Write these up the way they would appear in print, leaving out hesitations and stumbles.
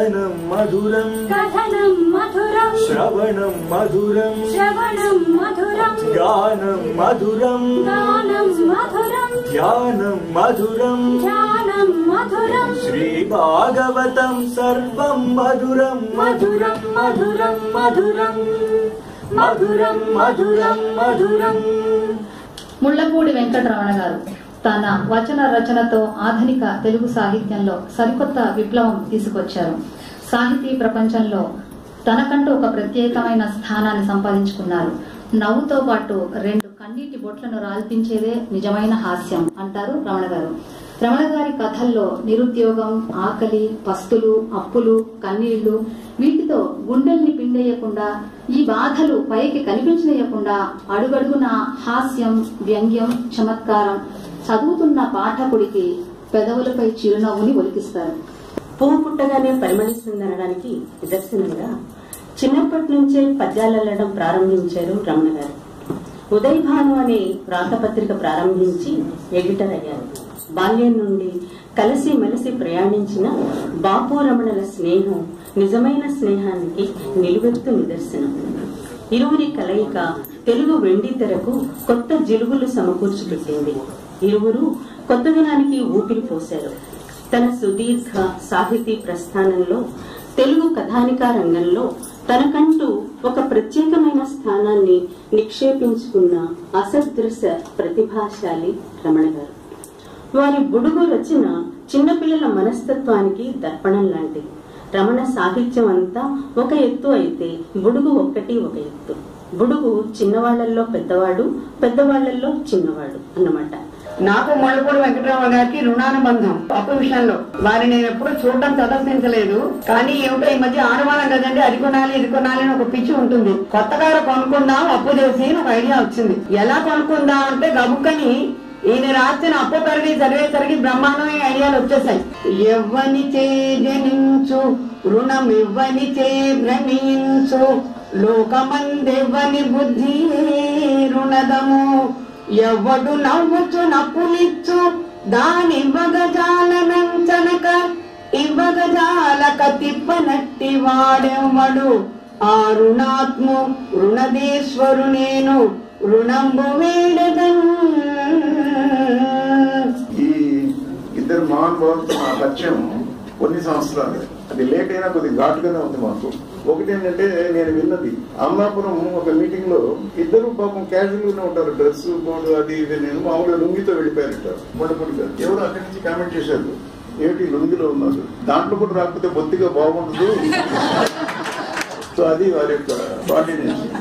కథనం మధురం కథనం మధురం శ్రవణం మధురం శ్రవణం మధురం గానం మధురం గానం మధురం ధ్యానం మధురం ధ్యానం మధురం శ్రీ భాగవతం సర్వం మధురం మధురం మధురం మధురం మధురం మధురం మధురం. ముళ్ళపూడి వెంకటరమణ గారు తన వచన రచనతో ఆధునిక తెలుగు సాహిత్యంలో సరికొత్త విప్లవం తీసుకొచ్చారు. సాహితీ ప్రపంచంలో తనకంటూ ఒక ప్రత్యేకమైన స్థానాన్ని సంపాదించుకున్నారు. నవ్వుతో పాటు రెండు కన్నీటి బొట్లను రాల్పించేదే నిజమైన హాస్యం అంటారు రమణ గారు. రమణ గారి కథల్లో నిరుద్యోగం, ఆకలి, పస్తులు, అప్పులు, కన్నీళ్లు వీటితో గుండెల్ని పిండేయకుండా, ఈ బాధలు పైకి కనిపించనీయకుండా అడుగడుగున హాస్యం, వ్యంగ్యం, చమత్కారం చదువుతున్న పాఠకుడికి పెదవులపై చిరునవ్వుని ఒలికిస్తారు. పువ్వు పుట్టగానే పరిమళిస్తుందనడానికి నిదర్శనంగా చిన్నప్పటి నుంచే పద్యాలల్లడం ప్రారంభించారు రమణ గారు. ఉదయభాను అనే వ్రాతపత్రిక ప్రారంభించి ఎడిటర్ అయ్యారు. బాల్యం నుండి కలిసి మెలిసి ప్రయాణించిన బాపురమణల స్నేహం నిజమైన స్నేహానికి నిలువెత్తు నిదర్శనం. ఇరువురి కలయిక తెలుగు వెండి తెరకు కొత్త జిలుగులు సమకూర్చిపెట్టింది. ఇరువురు కొత్తదనానికి ఊపిరి పోశారు. తన సుదీర్ఘ సాహితీ ప్రస్థానంలో తెలుగు కథానికా రంగంలో తనకంటూ ఒక ప్రత్యేకమైన స్థానాన్ని నిక్షేపించుకున్న అసదృశ ప్రతిభాశాలి రమణ గారు. వారి బుడుగు రచన చిన్నపిల్లల మనస్తత్వానికి దర్పణం లాంటిది. రమణ సాహిత్యం అంతా ఒక ఎత్తు అయితే బుడుగు ఒక్కటి ఒక ఎత్తు. బుడుగు చిన్నవాళ్లలో పెద్దవాడు, పెద్దవాళ్లలో చిన్నవాడు అన్నమాట. నాకు ముళ్ళపూడి వెంకటరమణ గారికి రుణానుబంధం అప్పు విషయంలో. వారిని నేను ఎప్పుడు చూడడం ప్రదర్శించలేదు. కానీ ఏమిటో ఈ మధ్య ఆడవాళ్ళం కదండి, అది కొనాలి ఇది కొనాలి అని ఒక పిచ్చి ఉంటుంది. కొత్త కారు కొనుక్కుందాం అప్పు చేసి ఒక ఐడియా వచ్చింది. ఎలా కొనుక్కుందాం అంటే గబుక్కని ఈయన రాసిన అప్పు పెరిగి చదివేసరికి బ్రహ్మాండమైన ఐడియాలు వచ్చేసాయి. ఎవ్వని చే జనించు రుణం ఇవ్వని చే భ్రమించు లోకమందెవ్వని బుద్ధి రుణదము ఎవ్వడు నవ్వుచు నప్పులిచ్చు దాని ఇవ్వగజాలనంచనక ఇవ్వగజాలక తిప్పనట్టి వాడెవ్వడు ఆ రుణాత్ము రుణదేశ్వరు నేను రుణంబు వేడదన్. ఈ ఇద్దరు మహానుభావులతో మా పరిచయం కొన్ని సంవత్సరాలు. అది లేట్ అయినా కొద్దిగా ఘాటుగానే ఉంది మాకు. ఒకటి ఏంటంటే నేను విన్నది అమలాపురం ఒక మీటింగ్ లో ఇద్దరు పాపం క్యాజువల్ గా ఉంటారు, డ్రెస్ కోడ్ అది ఇది. నేను మామూలుగా లుంగితో వెళ్ళిపోయారట ముళ్ళపూడి గారు. ఎవరు అక్కడి నుంచి కామెంట్ చేశారు, ఏమిటి లుంగిలో ఉన్నారు, దాంట్లో కూడా రాకపోతే బొత్తిగా బాగుండదు. సో అది వారి యొక్క బాడీ.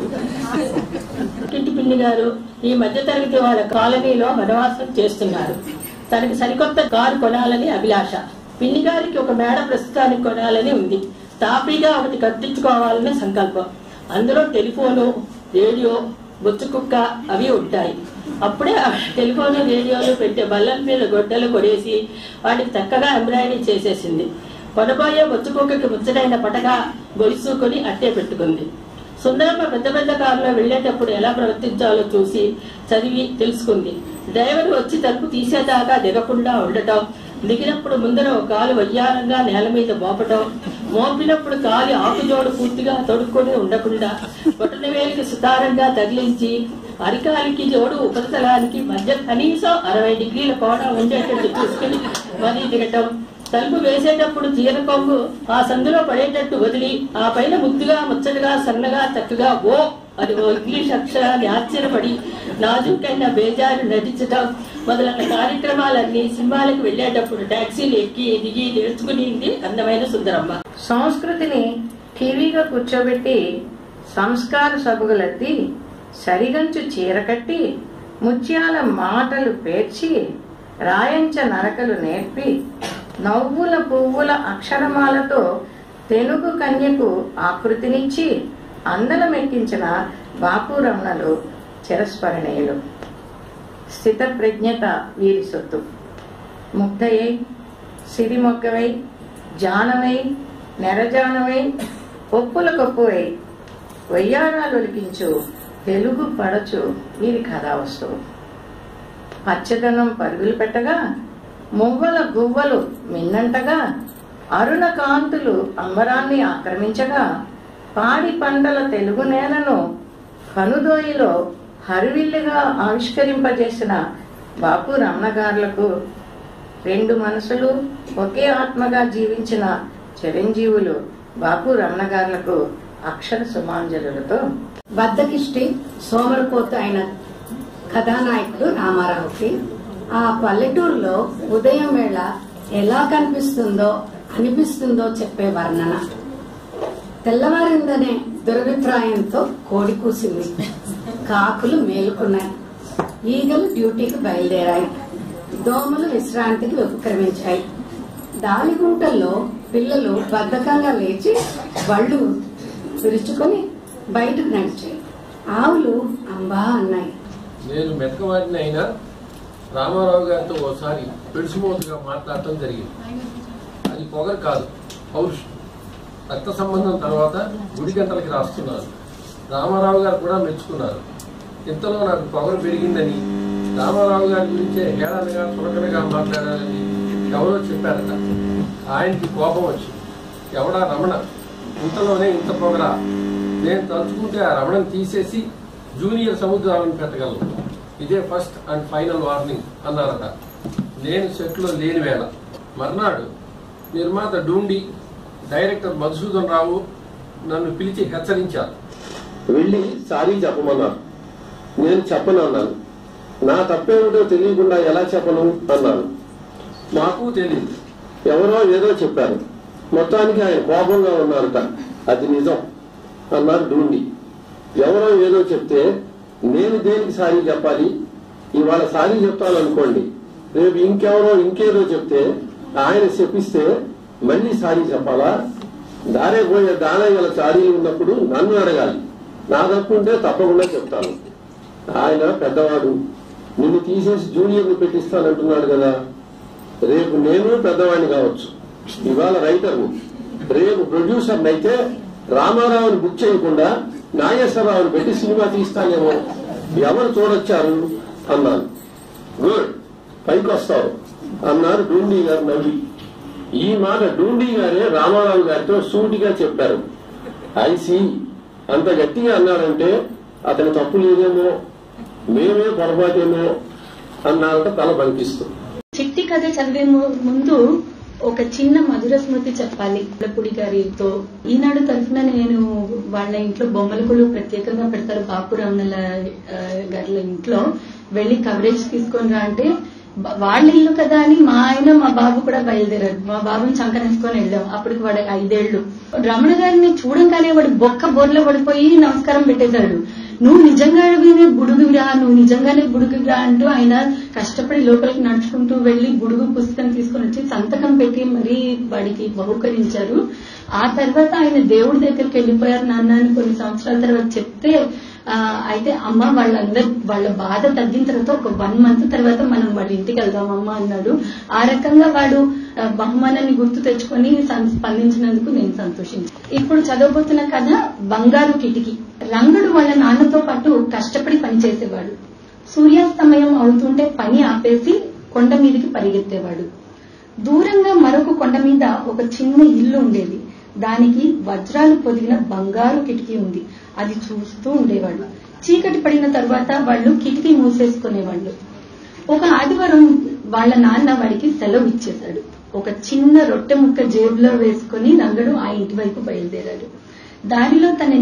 పిన్ని గారు ఈ మధ్య తరగతి వాళ్ళ కాలనీలో వనవాసం చేస్తున్నారు. తనకి సరికొత్త కారు కొనాలని అభిలాష. పిన్ని గారికి ఒక మేడ ప్రస్తుతానికి కొనాలని ఉంది. తాపీగా ఒకటి కట్టించుకోవాలనే సంకల్పం. అందులో టెలిఫోను, రేడియో, బొచ్చు కుక్క అవి ఉంటాయి. అప్పుడే టెలిఫోను, రేడియోలు పెట్టే బల్లల మీద గొడ్డలు కొడేసి వాటికి చక్కగా ఎంబ్రాయిడరీ చేసేసింది. కొనబోయే బొచ్చు కుక్కకి ముచ్చటైన పటగా గొలుసుకొని అట్టే పెట్టుకుంది. సుందరమ్మ పెద్ద పెద్ద కారులో వెళ్లేటప్పుడు ఎలా ప్రవర్తించాలో చూసి చదివి తెలుసుకుంది. డ్రైవర్ వచ్చి తలుపు తీసేదాకా దిగకుండా ఉండటం, దిగినప్పుడు ముందర ఒక కాలు వయ్యారంగా నేల మీద మోపటం, మోపినప్పుడు కాలి ఆకుజోడు పూర్తిగా తొడుక్కొని ఉండకుండా బొటన వేలికి సుతారంగా తగిలించి అరికాలికి జోడు ఉపరితలానికి మధ్య కనీసం 60 డిగ్రీల కోణం ఉండేటట్టు చూసుకుని మరీ దిగటం, తలుపు వేసేటప్పుడు చీర కొంగు ఆ సందులో పడేటట్టు వదిలి ఆ పైన ముద్దుగా ముచ్చటగా సన్నగా చక్కగా ఓ అది ఓ ఇంగ్లీష్ అక్షరాన్ని ఆశ్చర్యపడి నాజుకైన బేజారు నటించటం మొదలైన కార్యక్రమాలన్నీ సినిమాలకు వెళ్లేటప్పుడు టాక్సీలు ఎక్కి దిగి నేర్చుకునింది అందమైన సుందరమ్మ. సంస్కృతిని టీవీగా కూర్చోబెట్టి సంస్కార సభగులెత్తి సరిగంచు చీర కట్టి ముత్యాల మాటలు పేర్చి రాయంచ నరకలు నేర్పి నవ్వుల పువ్వుల అక్షరమాలతో తెలుగు కన్యకు ఆకృతినిచ్చి అందలమెక్కించిన బాపురమణలు చిరస్మరణీయులు. స్థిత ప్రజ్ఞత వీరి సొత్తు. ముగ్ధయై, సిరిమొగ్గవై, జానవై, నెరజానవై, ఒప్పుల కొప్పువై వయ్యారాలు ఒలికించు తెలుగు పడచు వీరి కథా వస్తువు. పచ్చదనం పరుగులు పెట్టగా మువ్వల గువ్వలు మిన్నంటగా అరుణ కాంతులు అంబరాన్ని ఆక్రమించగా పాడి పంటల తెలుగు నేలను కనుదోయిలో హరివిల్లుగా ఆవిష్కరింపజేసిన బాపురమణ గారులకు రెండు మనసులు ఒకే ఆత్మగా జీవించిన చిరంజీవులు బాపురమణ గారులకు అక్షర సుమాంజలులతో బద్దకిష్టి సోమరపోతు అయిన కథానాయకుడు రామారావుకి ఆ పల్లెటూరులో ఉదయం వేళ ఎలా అనిపిస్తుందో చెప్పే వర్ణన. తెల్లవారిందనే దురభిప్రాయంతో కోడి కూసింది, కాకులు మేలుకున్నాయి, ఈగలు డ్యూటీకి బయలుదేరాయి, దోమలు విశ్రాంతికి ఉపక్రమించాయి. దాలిగుంటల్లో పిల్లలు బద్ధకంగా లేచి బళ్ళు విరుచుకొని బయటకు నడిచాయి. ఆవులు అంబా అన్నాయి. నేను మెతకవాడిని అయినా రామారావు గారితో ఓసారి పెడుసుమోతుగా మాట్లాడటం జరిగింది. అది పొగరు కాదు, పౌరుషం. రక్త సంబంధం తర్వాత గుడి గంటలకి రాస్తున్నారు. రామారావు గారు కూడా మెచ్చుకున్నారు. ఇంతలో నాకు పొగరు పెరిగిందని, రామారావు గారి గురించే హేళనగా చులకనగా మాట్లాడాలని ఎవరో చెప్పారట. ఆయనకి కోపం వచ్చి, ఎవడా రమణ, ఇంతలోనే ఇంత పొగరా, నేను తలుచుకుంటే ఆ రమణను తీసేసి జూనియర్ సముద్రాలను పెట్టగలను, ఇదే ఫస్ట్ అండ్ ఫైనల్ వార్నింగ్ అన్నారట. నేను సెట్లో లేని వేళ మర్నాడు నిర్మాత డూండి, డైరెక్టర్ మధుసూదన్ రావు నన్ను పిలిచి హెచ్చరించారు. వెళ్ళి సారీ చెప్పమన్నారు. నేను చెప్పను అన్నాను. నా తప్పేమిటో తెలియకుండా ఎలా చెప్పను అన్నాను. మాకు తెలియదు, ఎవరో ఏదో చెప్పారు, మొత్తానికి ఆయన కోపంగా ఉన్నారట. అది నిజం అన్నారు డూండి. ఎవరో ఏదో చెప్తే నేను దేనికి సారీ చెప్పాలి? ఇవాళ సారీ చెప్తాననుకోండి, రేపు ఇంకెవరో ఇంకేదో చెప్తే ఆయన చెప్పిస్తే మళ్ళీ సారీ చెప్పాలా? దారే పోయే దానయ్యల సారీ ఉన్నప్పుడు నన్ను అడగాలి. నా తప్పుంటే తప్పకుండా చెప్తాను. ఆయన పెద్దవాడు, నిన్ను తీసేసి జూనియర్ని పెట్టిస్తానంటున్నాడు కదా. రేపు నేను పెద్దవాడిని కావచ్చు, ఇవాళ రైటర్ని, రేపు ప్రొడ్యూసర్ని అయితే రామారావుని బుక్ చేయకుండా నాగేశ్వరరావుని పెట్టి సినిమా తీస్తానేమో, ఎవరు చూడొచ్చారు అన్నాను. గుడ్, పైకి వస్తావు అన్నారు డూండి గారు నవ్వి. ఈ మాట డూండి గారే రామారావు గారితో సూటిగా చెప్పారు. ఐసి అంత గట్టిగా అన్నాడంటే అతని తప్పు లేదేమో, మేమే పొరపాటేమో అన్నారట తల పంపిస్తూ. చిట్టి కథ చదివే ముందు ఒక చిన్న మధుర స్మృతి చెప్పాలి ముల్లపూడి గారితో. ఈనాడు తరఫున నేను వాళ్ళ ఇంట్లో బొమ్మలకులు ప్రత్యేకంగా పెడతారు, బాపురామనల గారి ఇంట్లో వెళ్లి కవరేజ్ తీసుకొని రా అంటే, వాళ్ళ ఇల్లు కదా అని మా ఆయన మా బాబు కూడా బయలుదేరారు. మా బాబుని చంకనేసుకొని వెళ్ళాం. అప్పటికి వాడు 5 ఏళ్లు. రమణ గారిని చూడంగానే వాడు బొక్క బోర్లో పడిపోయి నమస్కారం పెట్టేశాడు. నువ్వు నిజంగానే బుడుగురా, నువ్వు నిజంగానే బుడుగురా అంటూ ఆయన కష్టపడి లోపలికి నడుచుకుంటూ వెళ్లి బుడుగు పుస్తకం తీసుకుని వచ్చి సంతకం పెట్టి మరీ వాడికి బహుకరించారు. ఆ తర్వాత ఆయన దేవుడి దగ్గరికి వెళ్ళిపోయారు నాన్న అని కొన్ని సంవత్సరాల తర్వాత చెప్తే, అయితే అమ్మ వాళ్ళ బాధ తగ్గిన తర్వాత ఒక 1 month తర్వాత మనం వాళ్ళ ఇంటికి వెళ్దామమ్మా అన్నాడు. ఆ రకంగా వాడు బహుమానాన్ని గుర్తు తెచ్చుకొని స్పందించినందుకు నేను సంతోషించాను. ఇప్పుడు చదవబోతున్న కథ బంగారు కిటికీ. రంగడు వాళ్ళ నాన్నతో పాటు కష్టపడి పనిచేసేవాడు. సూర్యాస్తమయం అవుతుంటే పని ఆపేసి కొండ మీదకి పరిగెత్తేవాడు. దూరంగా మరొక కొండ మీద ఒక చిన్న ఇల్లు ఉండేది. దానికి వజ్రాలు పొదిగిన బంగారు కిటికీ ఉంది. అది చూస్తూ ఉండేవాడు. చీకటి పడిన తర్వాత వాళ్ళు కిటికీ మూసేసుకునేవాళ్ళు. ఒక ఆదివారం వాళ్ళ నాన్న వాడికి సెలవు ఇచ్చేశాడు. ఒక చిన్న రొట్టె ముక్క జేబులో వేసుకుని రంగడు ఆ ఇంటి వైపు బయలుదేరాడు. దారిలో తన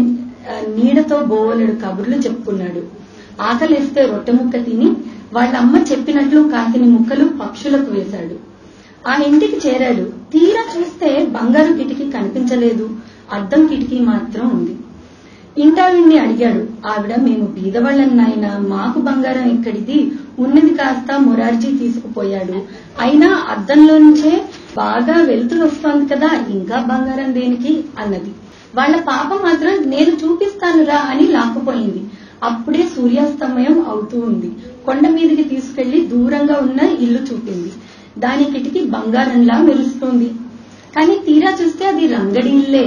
నీడతో బోలెడు కబుర్లు చెప్పుకున్నాడు. ఆకలిస్తే రొట్టె ముక్క తిని వాళ్ళ అమ్మ చెప్పినట్లు కాకిని ముక్కలు పక్షులకు వేశాడు. ఆ ఇంటికి చేరాడు. తీరా చూస్తే బంగారు కిటికీ కనిపించలేదు, అద్దం కిటికీ మాత్రం ఉంది. ఇంటావిడ్ని అడిగాడు. ఆవిడ, మేము బీదవాళ్ళం నాయన, మాకు బంగారం ఎక్కడిది, ఉన్నది కాస్త మొరార్జీ తీసుకుపోయాడు, అయినా అద్దంలో నుంచే బాగా వెలుతురు వస్తోంది కదా, ఇంకా బంగారం దేనికి అన్నది. వాళ్ళ పాప మాత్రం నేను చూపిస్తానురా అని లాక్కుపోయింది. అప్పుడే సూర్యాస్తమయం అవుతూ ఉంది. కొండ మీదకి తీసుకెళ్లి దూరంగా ఉన్న ఇల్లు చూపింది. దాని కిటికీ బంగారంలా మెరుస్తుంది. కానీ తీరా చూస్తే అది రంగడి ఇల్లే.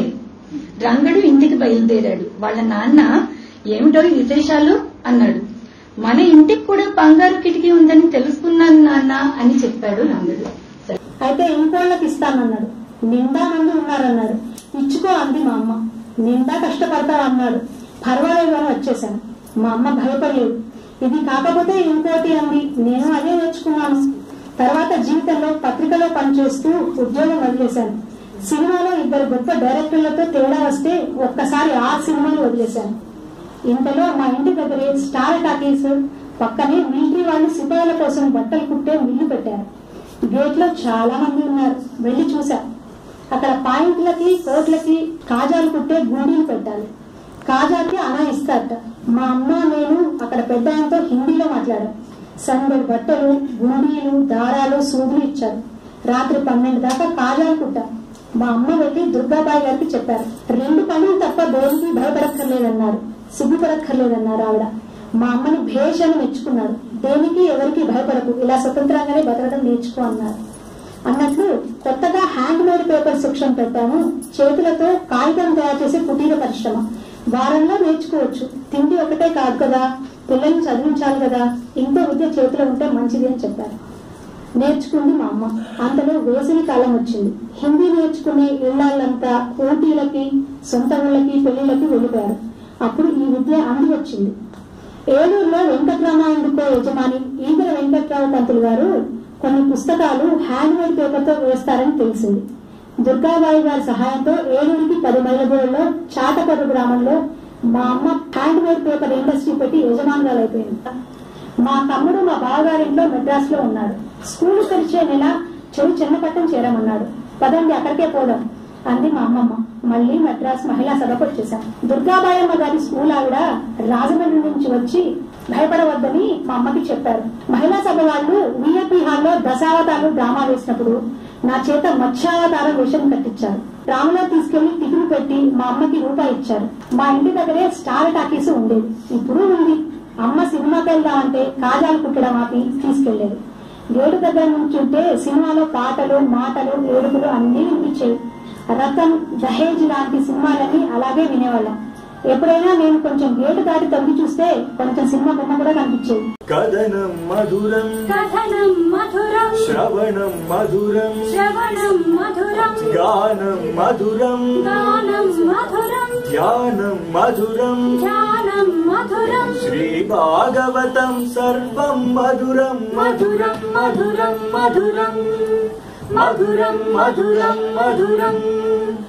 రంగడు ఇంటికి బయలుదేరాడు. వాళ్ళ నాన్న, ఏమిటో విశేషాలు అన్నాడు. మన ఇంటికి కూడా బంగారు కిటికీ ఉందని తెలుసుకున్నాను నాన్న అని చెప్పాడు రంగడు. అయితే ఇంకోళ్ళకి ఇస్తానన్నాడు. నిండా మంది ఉన్నారన్నాడు. ఇచ్చుకో అంది మా అమ్మ. నిండా కష్టపడతావు అన్నాడు. పర్వాలేదు అని వచ్చేసాను. మా అమ్మ భయపడలేదు. ఇది కాకపోతే ఇంకోటి అంది. నేను అదే నేర్చుకున్నాను. తర్వాత జీవితంలో పత్రికలో పనిచేస్తూ ఉద్యోగం వదిలేశాను. సినిమాలో 2 గొప్ప డైరెక్టర్లతో తేడా వస్తే ఒక్కసారి 6 సినిమాలు వదిలేశాను. ఇంతలో మా ఇంటి దగ్గరే స్టార్ టాకీస్ పక్కనే మిలిటరీ వాళ్ళు సిపాయిల కోసం బట్టలు కుట్టే మిల్లు పెట్టారు. గేట్ లో చాలా మంది ఉన్నారు. వెళ్లి చూశా. అక్కడ పాయింట్లకి కోట్లకి కాజాలు కుట్టే గుండీలు పెట్టాలి. కాజాకి అనా ఇస్తారట. మా అమ్మ నేను అక్కడ పెద్ద ఆయనతో హిందీలో మాట్లాడాం. సందడి బట్టలు, గుండీలు, దారాలు, సూదులు ఇచ్చారు. రాత్రి 12 దాకా కాజాలు కుట్టాం. మా అమ్మ వెళ్లి దుర్గాబాయి గారికి చెప్పారు. 2 పనులు తప్ప దేనికి భయపడక్కర్లేదన్నారు. సిగ్గుపడక్కర్లేదన్నారు ఆవిడ. మా అమ్మని భేష్ అని మెచ్చుకున్నారు. దేనికి ఎవరికి భయపడకు, ఇలా స్వతంత్రంగానే బతకడం నేర్చుకో అన్నారు. అన్నట్లు కొత్తగా హ్యాండ్ మేడ్ పేపర్ సెక్షన్ పెట్టాము. చేతులతో కాగితం తయారు చేసే కుటీర పరిశ్రమ. వారంలో నేర్చుకోవచ్చు. తిండి ఒకటే కాదు కదా, పిల్లల్ని చదివించాలి కదా, ఇంకో విద్య చేతిలో ఉంటే మంచిది అని చెప్పారు. నేర్చుకుంది మా అమ్మ. అంతలో వేసవి కాలం వచ్చింది. హిందీ నేర్చుకునే ఇళ్లాళ్ళంతా ఊటీలకి, సొంత ఊళ్ళకి, పెళ్లిళ్ళకి వెళ్ళిపోయారు. అప్పుడు ఈ విద్య అంది వచ్చింది. ఏలూరులో వెంకటరామాయణుడితో యజమాని ఈగర వెంకట్రావు పంతులు గారు కొన్ని పుస్తకాలు హ్యాండ్ మేడ్ పేపర్ తో వేస్తారని తెలిసింది. దుర్గాబాయి గారి సహాయంతో ఏలూరికి 10 మైళ్ళ దూరంలో చాటపర్రు గ్రామంలో మా అమ్మ హ్యాండ్ మేడ్ పేపర్ ఇండస్ట్రీ పెట్టి యజమానురాలు అయిపోయింది. మా తమ్ముడు మా బావగారింట్లో మెడ్రాస్ లో ఉన్నాడు. స్కూల్ తెరిచే నెల చెవి చిన్నపట్టం చేరమన్నాడు. పదండి అక్కడికే పోదాం అంది మా అమ్మమ్మ. మళ్లీ మెడ్రాస్ మహిళా సభకు వచ్చేసాం. దుర్గాబాయమ్మ గారి స్కూల్ ఆవిడ రాజమండ్రి నుంచి వచ్చి భయపడవద్దని మా అమ్మకి చెప్పారు. మహిళా సభ వాళ్ళు విఐపి హాల్లో దశావతారాలు డ్రామా వేసినప్పుడు నా చేత మత్స్యావతారం విషయం కట్టించారు. డ్రామాలో తీసుకెళ్లి టికెట్ పెట్టి మా అమ్మకి రూపాయి ఇచ్చారు. మా ఇంటి దగ్గరే స్టార్ టాకీస్ ఉండేది. ఇప్పుడు ఉంది. అమ్మ సినిమాకి వెళ్దామంటే కాజాలు కుట్టడం ఆపి తీసుకెళ్లేదు. గేటు దగ్గర నుంచి ఉంటే సినిమాలో పాటలు, మాటలు, ఏడుపులు అన్నీ వినిపించేవి. రతం, దహేజ్ లాంటి సినిమాలని అలాగే వినేవాళ్ళం. ఎప్పుడైనా నేను కొంచెం గేటు దాటి తొంగి చూస్తే కొంచెం సినిమా బొమ్మ కూడా కనిపించేది. కథనం మధురం, కథనం మధురం, శ్రవణం మధురం, శ్రవణం మధురం, గానం మధురం, గానం మధురం, ధ్యానం మధురం, ధ్యానం మధురం, శ్రీ భాగవతం సర్వం మధురం, మధురం మధురం మధురం, మధురం మధురం మధురం.